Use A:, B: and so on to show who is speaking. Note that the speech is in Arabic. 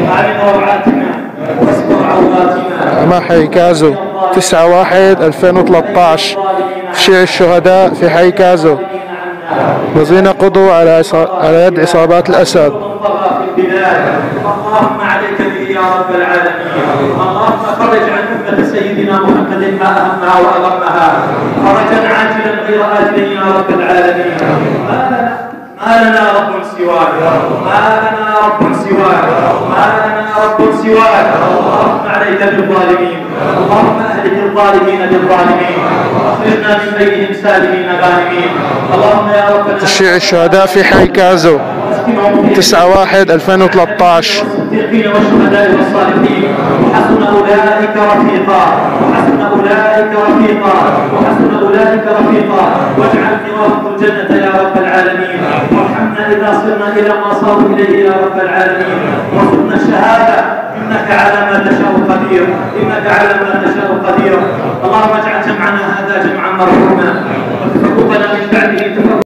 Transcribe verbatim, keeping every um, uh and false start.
A: آمن روعاتنا واستر عوراتنا.
B: مع حي كازو تسعة واحد ألفين وثلاثة عشر في شيع الشهداء في حي كازو. الذين قضوا على على يد عصابات الأسد.
A: اللهم عليك به يا رب العالمين. اللهم فرج عن أمة سيدنا محمد ما أهمها وأغمها فرجا عاجلا غير آجل يا رب العالمين. ما لنا ما لنا رب سواك، ما لنا رب سواك، ما لنا رب سواك. اللهم عليك بالظالمين، اللهم أهلك الظالمين بالظالمين واخرجنا من بينهم سالمين غانمين. اللهم يا رب
B: تشييع الشهداء في حي كازو تسعة واحد ألفين وثلاثة عشر.
A: الصديقين والشهداء والصالحين وحسن أولئك رفيقا، وحسن أولئك رفيقا، وحسن أولئك رفيقا. واجعلني وفق الجنة يا رب العالمين. وارحمنا إذا صرنا إلى ما صاروا إليه يا رب العالمين. وارزقنا الشهادة إنك على ما تشاء قدير، إنك على ما تشاء قدير. اللهم اجعل جمعنا هذا جمعا مرحوما وتفرقنا من بعد